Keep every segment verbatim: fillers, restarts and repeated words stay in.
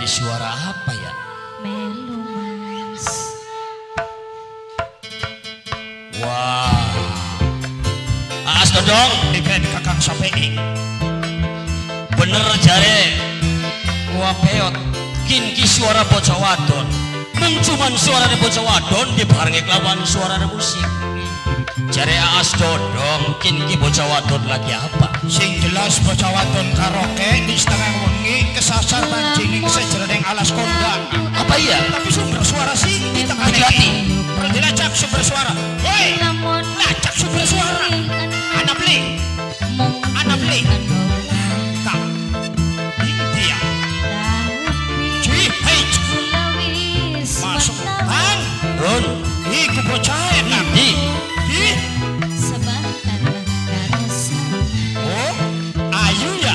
Iki suara apa ya? Melu mas. Wah. Aas dodong. Ikan kakang sapei. Bener jare. Wah peot. Kin ki suara bocah wadon. Mung cuman suarane bocah wadon dibarengi kelawan suarane musik. Jare Aas dodong. Kin ki bocah wadon lagi apa? Sing jelas bocah wadon karaoke di setengah wengi kesasar mancing sejroning alas kondang. Apa iya? Tapi sumber suara sing ditekan Hati-hati. perlu dilacak sumber suara. Hei, lacak sumber suara. Anak beli, anak beli. Kak, ini dia. Cuy, hei, masuk. Bang, Ron. iku bocah enak. Di. Di. Oh, ayu ya.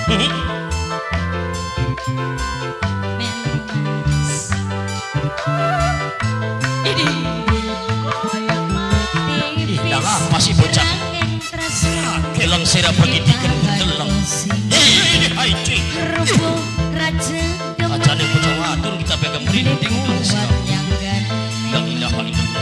Ih, dah apa sih bocah? Kelang sira pergi dikendeleng. Ini hai cuy. Ajane bocah wadon kita pegang merinding dong sira. La ilaha illallah.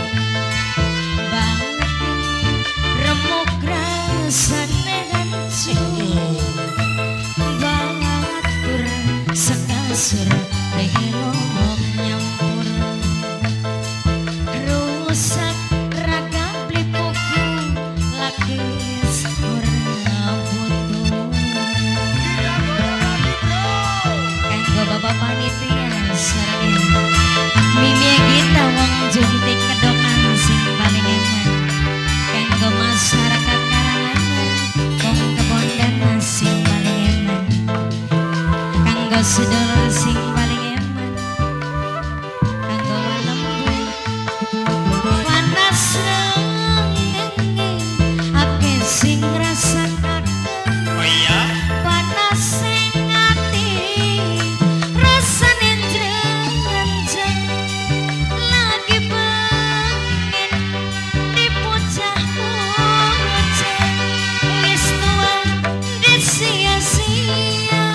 Rusak ragam beli buku lagi ora butuh. Kanggo bapak panitia sareng Mimi kita wong juntik kedokan sing paling enak. Kanggo masyarakat Karanganyar wong kebondan sing paling enak. Kanggo sedulur sing paling enak. Kanggo lembu panas rengeng ake sing ngrasakaken. Oh iya. Panas sing ati rasane njrenjeng lagi pengen dipujah-pujah wis tua disia-sia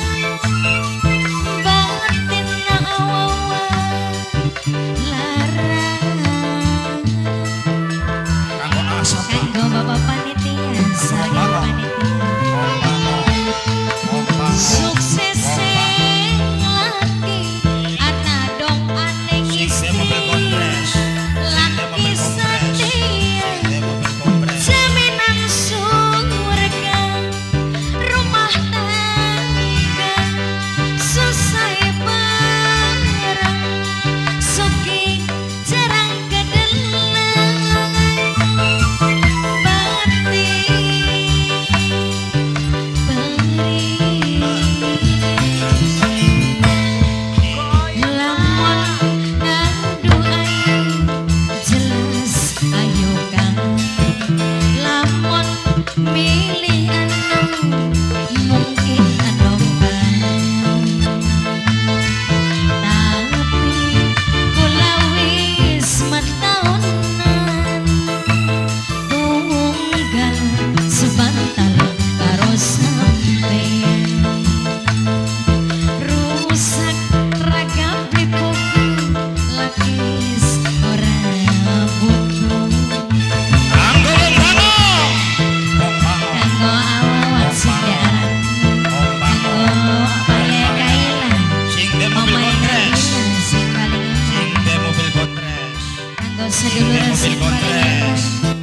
batin awawa larang Kanggo asap. kanggo bapak panitia sareng panitia sukses sing lagi ana dong aneh Sing mobil kompres. lagi setia jaminan surga rumah tangga susah barang suki jarang kedelang bati lamun ngadu ayu jelas ayo kang lamun milih anu mungkin anu bang tapi kula wis matahunan tunggal sebantal karo sampeyan rusak ragam beli buku lakis ora butuh. Kanggo bango. Kanggo awak sing jaran, kanggo opaye kailan, Sing de mobil omahe kompres. kailan sing paling enak, Sing de mobil kompres. kanggo sedulur Mobil sing paling kompres. enak,